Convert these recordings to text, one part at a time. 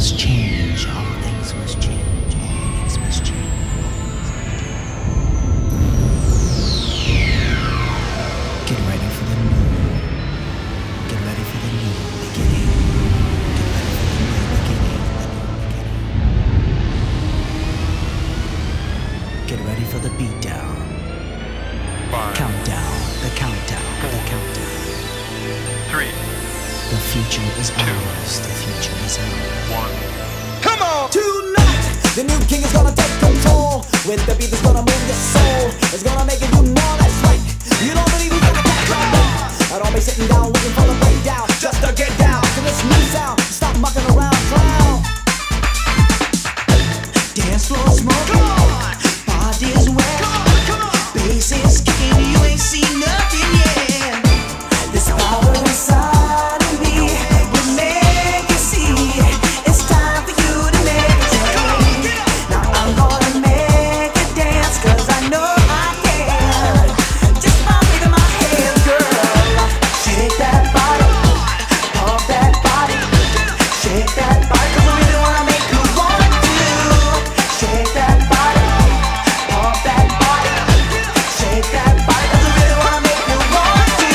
must change. All things must change. All things must change. Get ready for the new. Get ready for the new beginning. Get ready for the new beginning. Get ready for the beatdown. Countdown. The countdown. The countdown. 3. The future is ours. The future is ours. 1. Come on! Tonight, the new king is gonna take control. With the beat that's gonna move your soul. It's gonna make it do more, that's right. You don't believe he's gonna catch on. I don't be sitting down looking for the breakdown. Just to get down to this new sound. Stop mucking around, clown. Dance floor smoking. Body's wet. Bass is kicking, you ain't seen nothing yet. This power inside of me will make you see. It's time for you to make a change. Now I'm gonna make you dance, cause I know I can. Just by waving my hands, girl. Shake that body, pump that body. Shake that body, cause I really wanna make you want to. Shake that body, pump that body. Shake that body, cause I really wanna make you want to.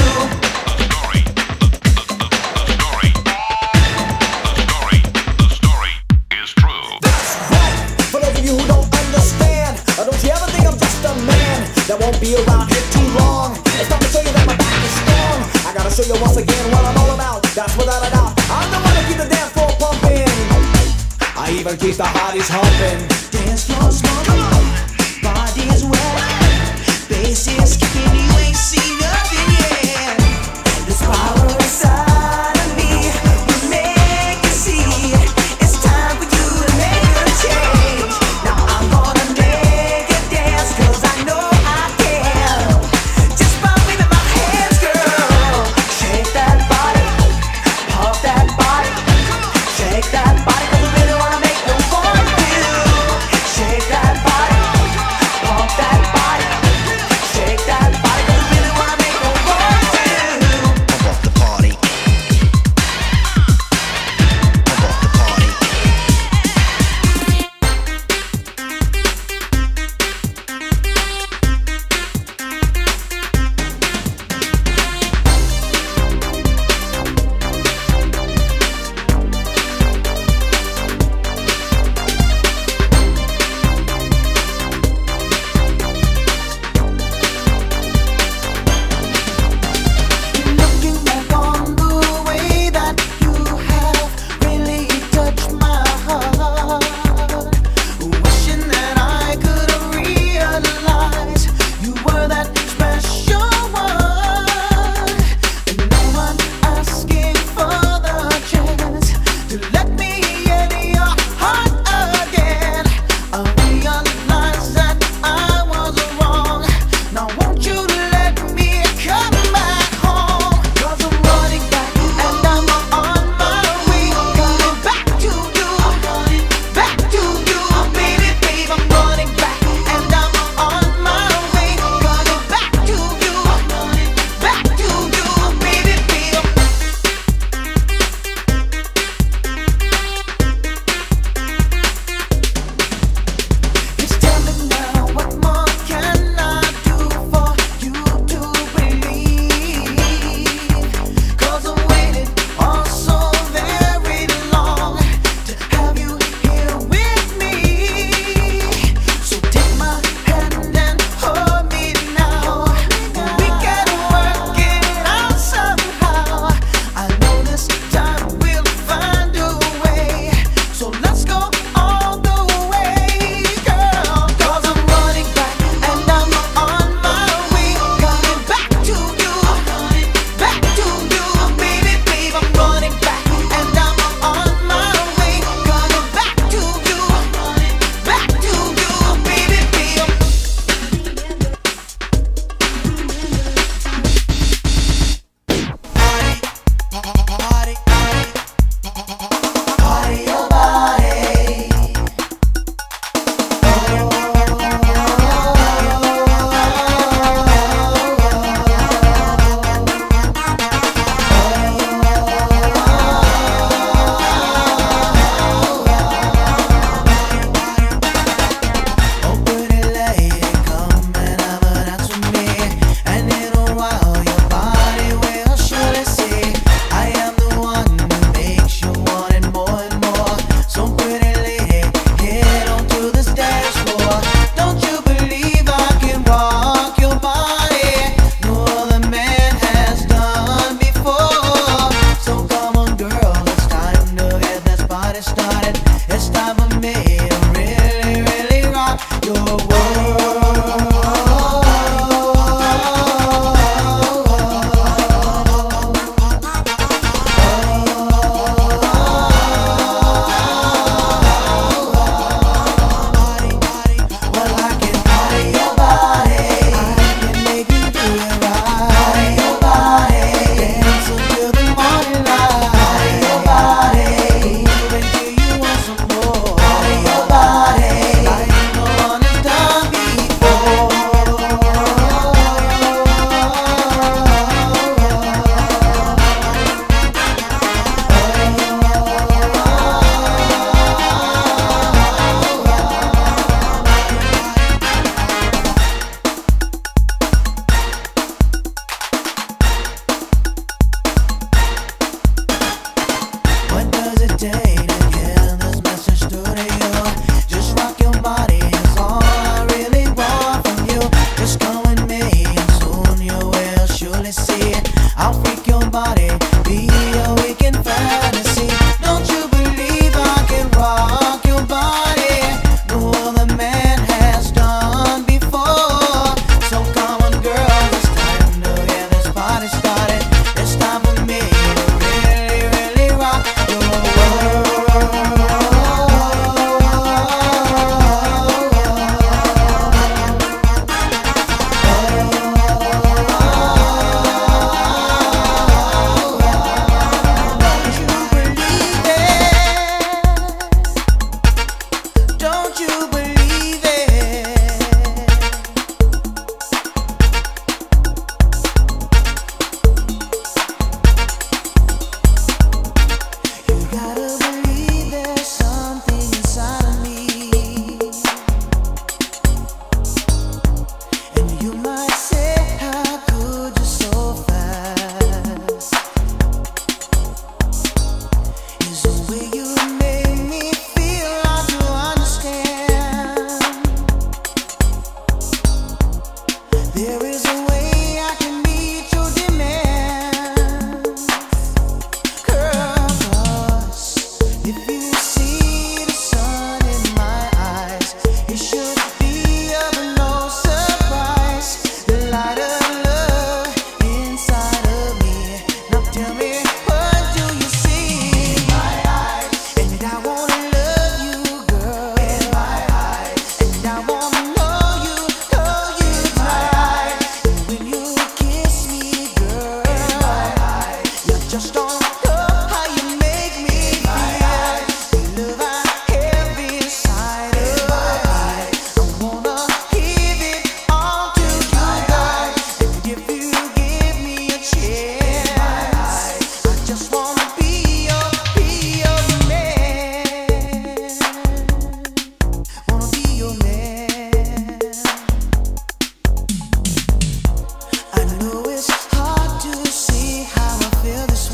The story is true. That's right. For those of you who don't understand, don't you ever think I'm just a man that won't be around here too long? It's time to show you that my back is strong. I gotta show you once again what I'm all about. That's without a doubt. I'm the one that keep the dance floor pumping. I even keep the hotties humping. Dance floor smoking. Body is wet. Bass is kicking. You ain't seen nothing yet. This power inside of me will make you see. It's time for you to make a change. Now I'm gonna make you dance, cause I know I can. Just by waving my hands, girl. Shake that body, pump that body. Shake that body, cause I really wanna make you want to. Shake that body, pump that body. Shake that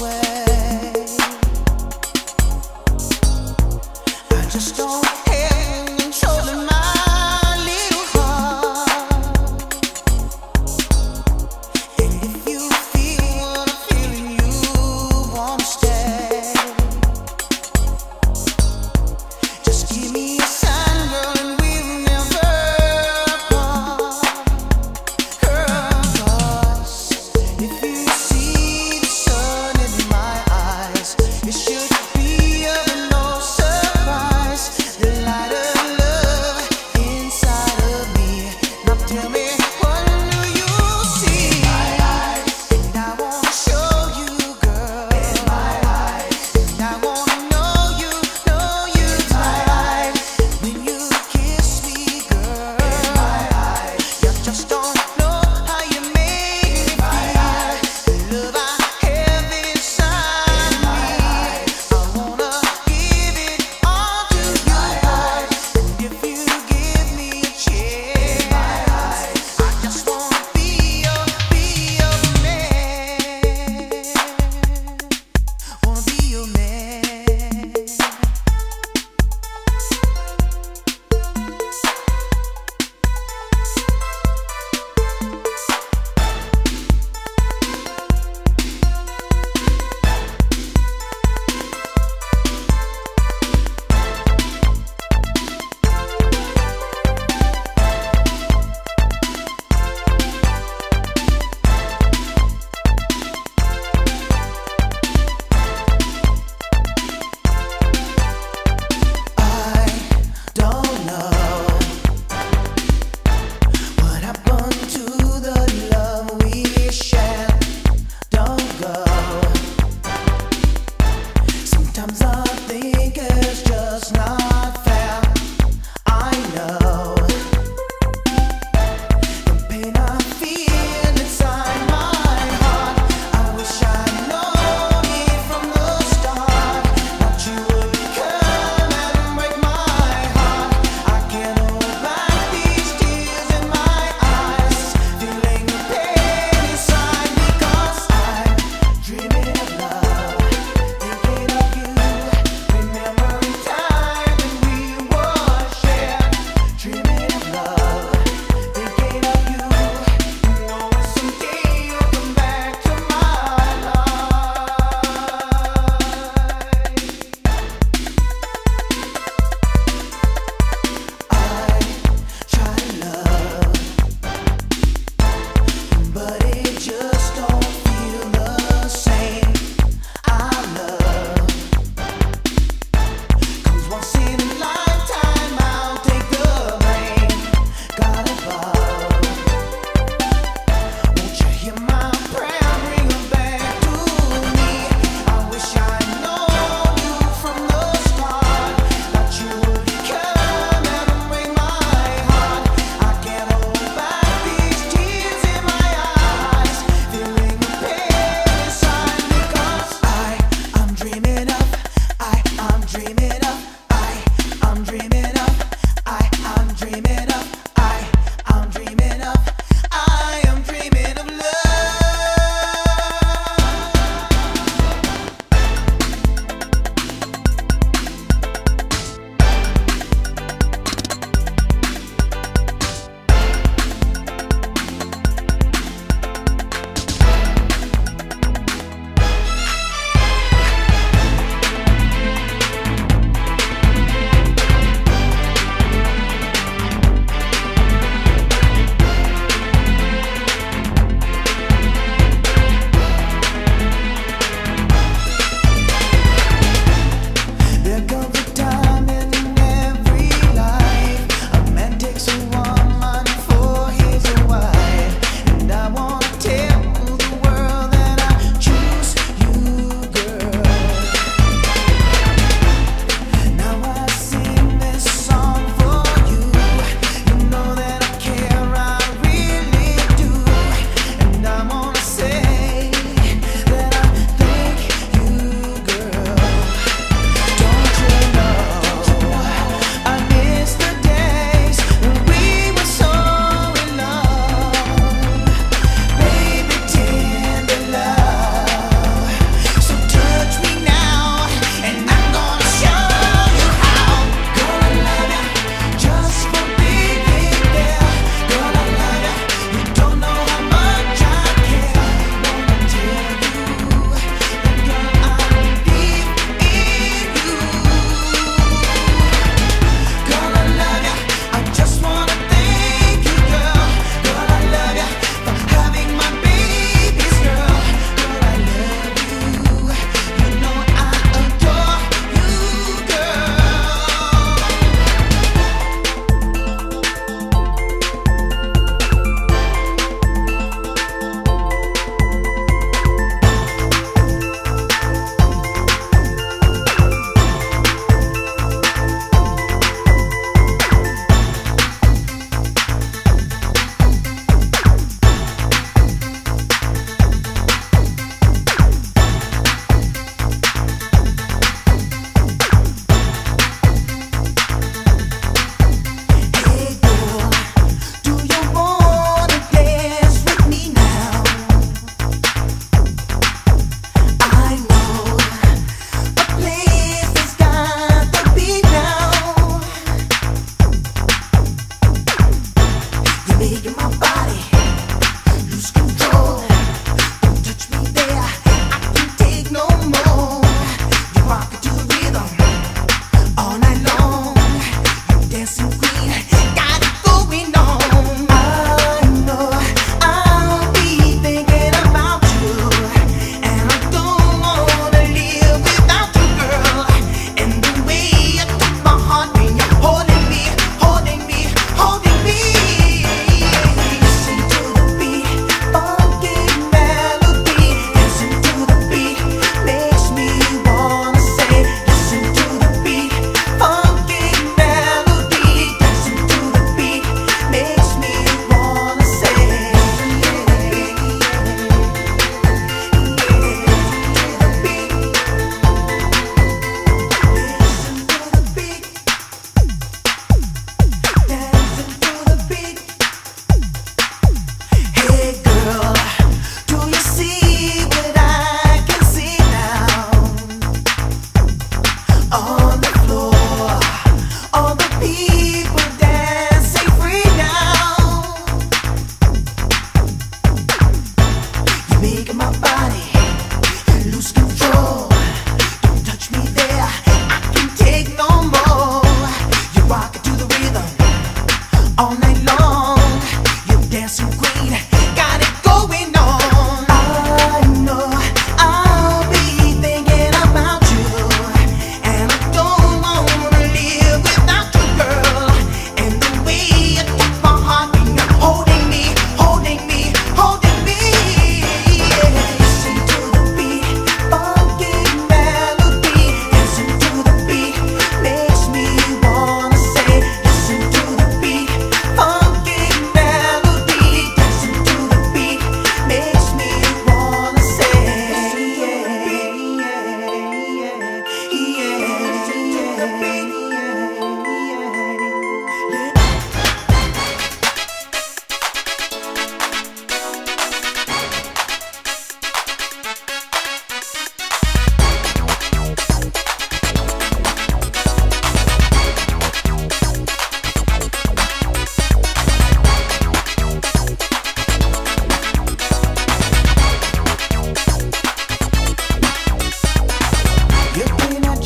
If you see the sun in my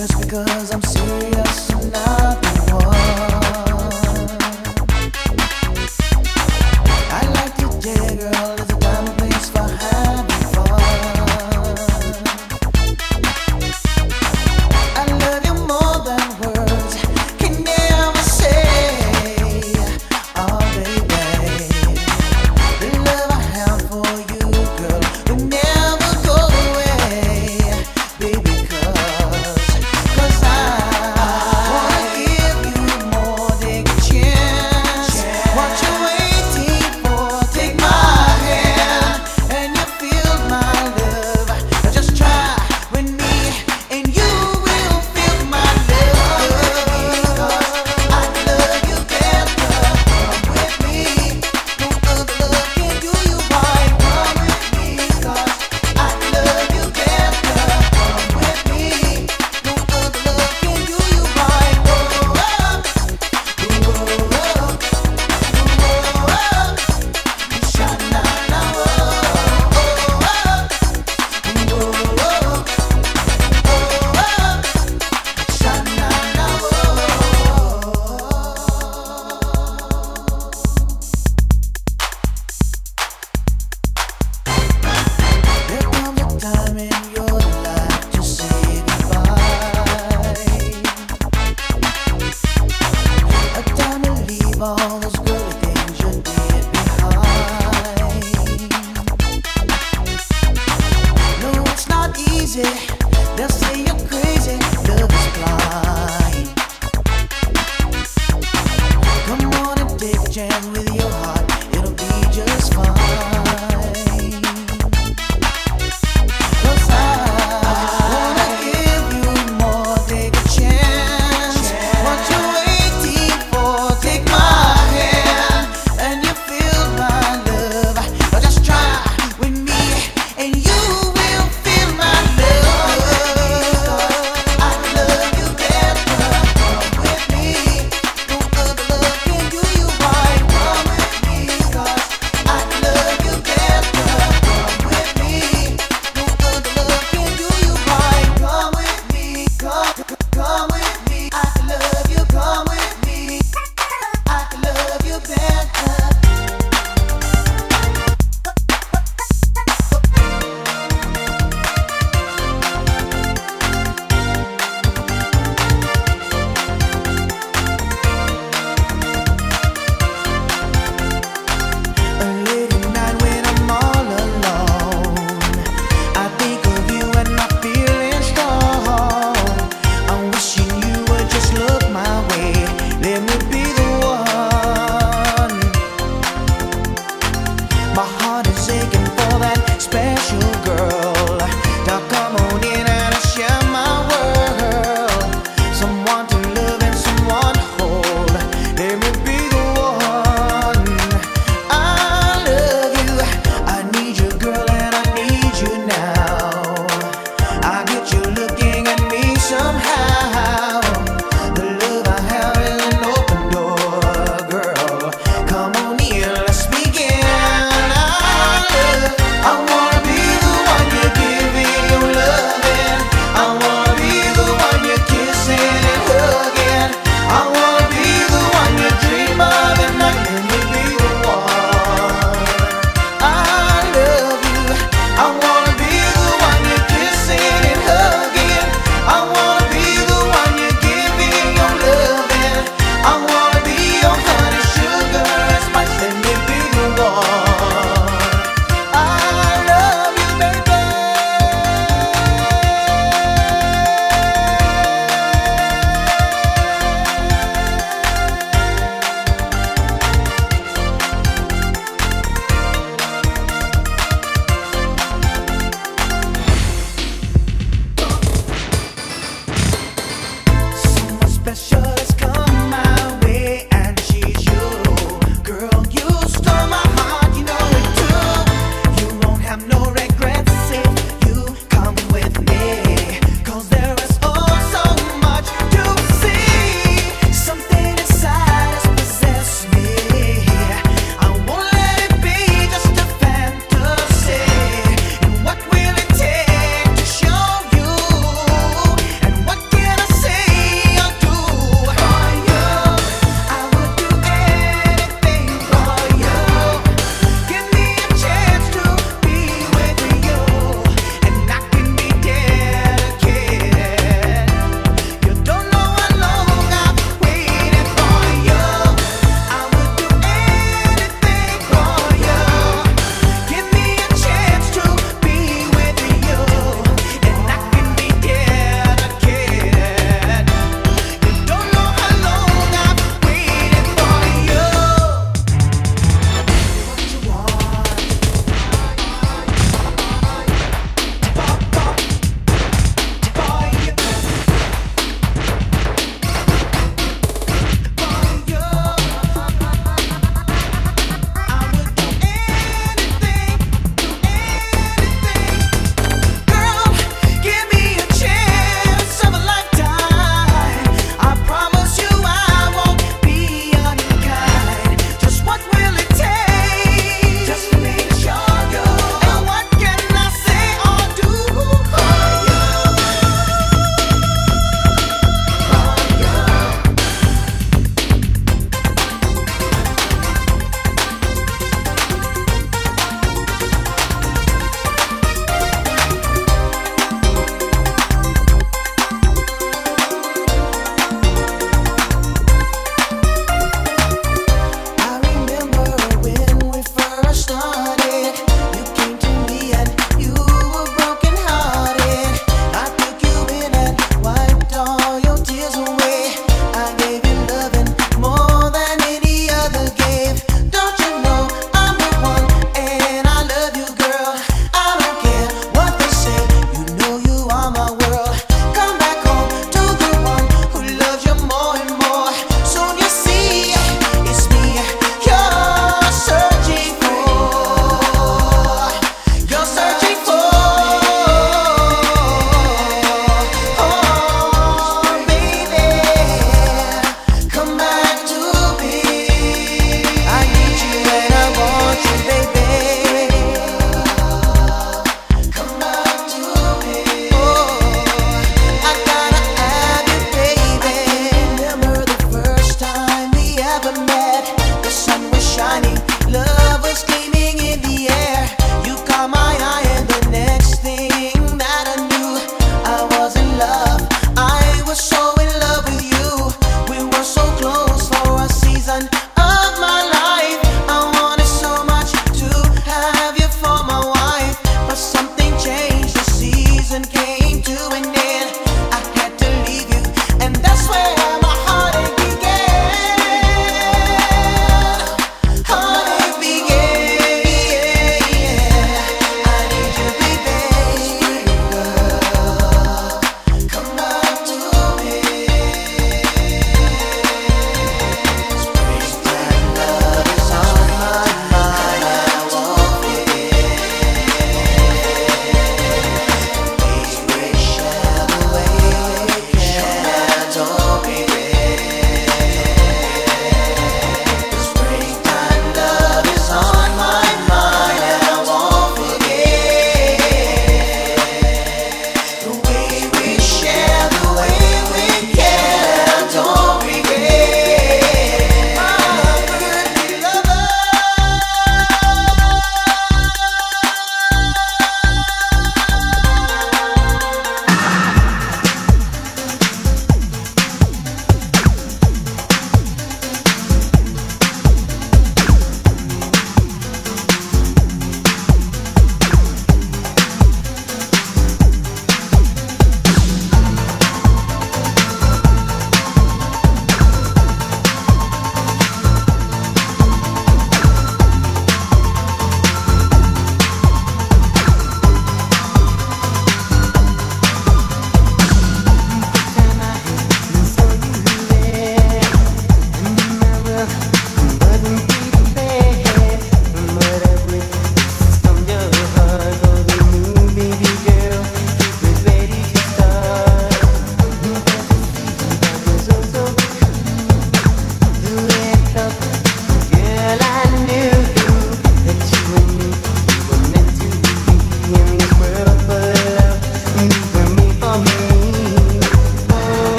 just because I'm serious, I'm not the one. I like to yeah, girl, there's a time and place for having fun. I love you more than words can never say. Oh baby, the love I have for you, girl, will never go away, baby, 'cause I wanna give you more, take a chance. What you waiting for? Take my hand and you feel my love. Just try with me and you will feel my love. I love you better. Come with me. No other love can do you right. Come with me, 'cause I love you better. Come with me. No other love can do you right. There comes a time in your life to say goodbye, a time to leave all those good things you did behind. No, it's not easy. They'll say you're crazy. Love is blind. Come on and take a chance with your heart. It'll be just fine. 'Cause I wanna give you more, take a chance. What you waiting for? Take my hand and you feel my love. Just try with me and you will feel my love. I love you better. Come with me. No other love can do you right. Come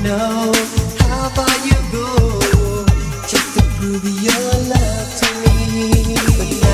know how far you go just to prove your love to me.